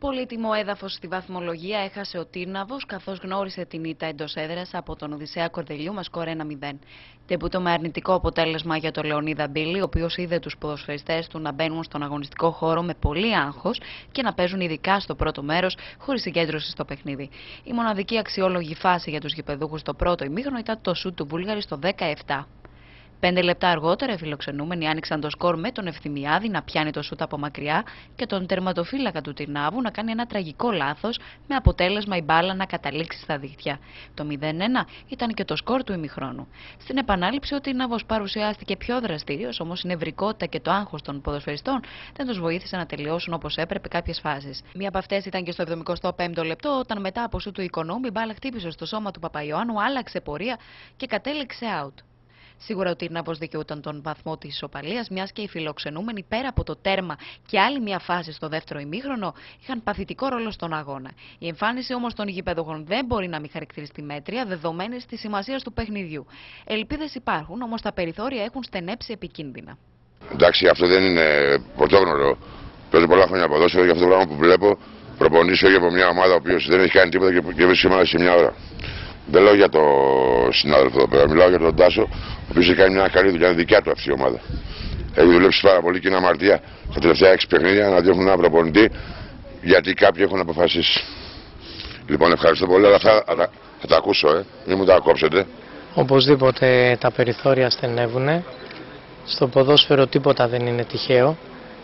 Πολύτιμο έδαφος στη βαθμολογία έχασε ο Τύρναβος, καθώς γνώρισε την ήττα εντός έδρας από τον Οδυσσέα Κορδελιού με σκορ 1-0. Τεμπούτο με αρνητικό αποτέλεσμα για τον Λεωνίδα Μπίλη, ο οποίος είδε τους ποδοσφαιριστές του να μπαίνουν στον αγωνιστικό χώρο με πολύ άγχος και να παίζουν ειδικά στο πρώτο μέρος χωρίς συγκέντρωση στο παιχνίδι. Η μοναδική αξιόλογη φάση για τους γηπεδούχους στο πρώτο ημίχρονο ήταν το σουτ του Βούλγαρη στο 17. 5 λεπτά αργότερα οι φιλοξενούμενοι άνοιξαν το σκορ με τον Ευθυμιάδη να πιάνει το σούτ από μακριά και τον τερματοφύλακα του Τυρνάβου να κάνει ένα τραγικό λάθος, με αποτέλεσμα η μπάλα να καταλήξει στα δίχτυα. Το 0-1 ήταν και το σκορ του ημιχρόνου. Στην επανάληψη ο Τυρνάβος παρουσιάστηκε πιο δραστήριος, όμως η νευρικότητα και το άγχος των ποδοσφαιριστών δεν τους βοήθησε να τελειώσουν όπως έπρεπε κάποιες φάσεις. Μία από αυτές ήταν και στο 75ο λεπτό, όταν μετά από σούτ του Οικονόμη η μπάλα χτύπησε στο σώμα του Παπαϊωάννου, άλλαξε πορεία και κατέληξε out. Σίγουρα ο Τύρναβος δικαιούταν τον βαθμό της ισοπαλίας, μιας και οι φιλοξενούμενοι πέρα από το τέρμα και άλλη μια φάση στο δεύτερο ημίχρονο είχαν παθητικό ρόλο στον αγώνα. Η εμφάνιση όμως των γηπεδούχων δεν μπορεί να μην χαρακτηριστεί μέτρια, δεδομένης της σημασίας του παιχνιδιού. Ελπίδες υπάρχουν, όμως τα περιθώρια έχουν στενέψει επικίνδυνα. Εντάξει, αυτό δεν είναι πρωτόγνωρο. Παίζω πολλά χρόνια ποδόσφαιρο και αυτό το πράγμα που βλέπω προπονήσω για από μια ομάδα που δεν έχει κάνει τίποτα και βρίσκεται σε μια ώρα. Δεν λέω για τον συνάδελφο εδώ πέρα, μιλάω για τον Τάσο, ο οποίος έχει κάνει μια καλή δουλειά, είναι δικιά του αυτή η ομάδα. Έχει δουλέψει πάρα πολύ και είναι αμαρτία στα τελευταία 6 παιχνίδια να διώχνουν έναν προπονητή, γιατί κάποιοι έχουν αποφασίσει. Λοιπόν, ευχαριστώ πολύ, αλλά αυτά θα τα ακούσω, μην μου τα κόψετε. Οπωσδήποτε τα περιθώρια στενεύουν. Στο ποδόσφαιρο τίποτα δεν είναι τυχαίο.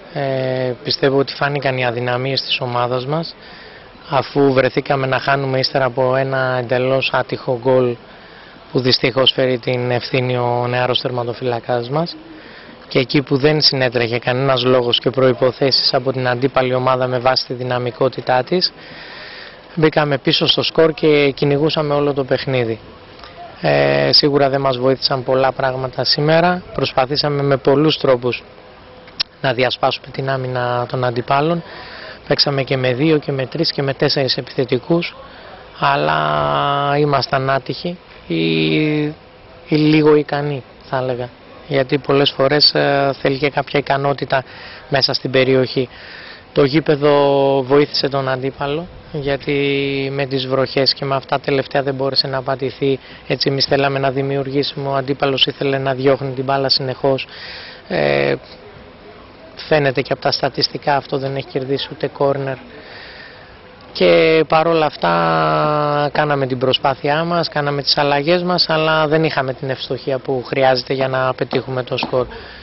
Πιστεύω ότι φάνηκαν οι αδυναμίες της ομάδας μας, αφού βρεθήκαμε να χάνουμε ύστερα από ένα εντελώς άτυχο γκολ που δυστυχώς φέρει την ευθύνη ο νεαρός τερματοφυλακάς μας, και εκεί που δεν συνέτρεχε κανένας λόγος και προϋποθέσεις από την αντίπαλη ομάδα με βάση τη δυναμικότητά της, μπήκαμε πίσω στο σκορ και κυνηγούσαμε όλο το παιχνίδι. Σίγουρα δεν μας βοήθησαν πολλά πράγματα σήμερα, προσπαθήσαμε με πολλούς τρόπους να διασπάσουμε την άμυνα των αντιπάλων. Παίξαμε και με 2 και με 3 και με 4 επιθετικούς, αλλά ήμασταν άτυχοι ή λίγο ικανοί, θα έλεγα. Γιατί πολλές φορές θέλει και κάποια ικανότητα μέσα στην περιοχή. Το γήπεδο βοήθησε τον αντίπαλο, γιατί με τις βροχές και με αυτά τελευταία δεν μπόρεσε να πατηθεί. Έτσι εμείς θέλαμε να δημιουργήσουμε, ο αντίπαλος ήθελε να διώχνει την μπάλα συνεχώς. Φαίνεται και από τα στατιστικά αυτό, δεν έχει κερδίσει ούτε κόρνερ. Και παρόλα αυτά κάναμε την προσπάθειά μας, κάναμε τις αλλαγές μας, αλλά δεν είχαμε την ευστοχία που χρειάζεται για να πετύχουμε το σκορ.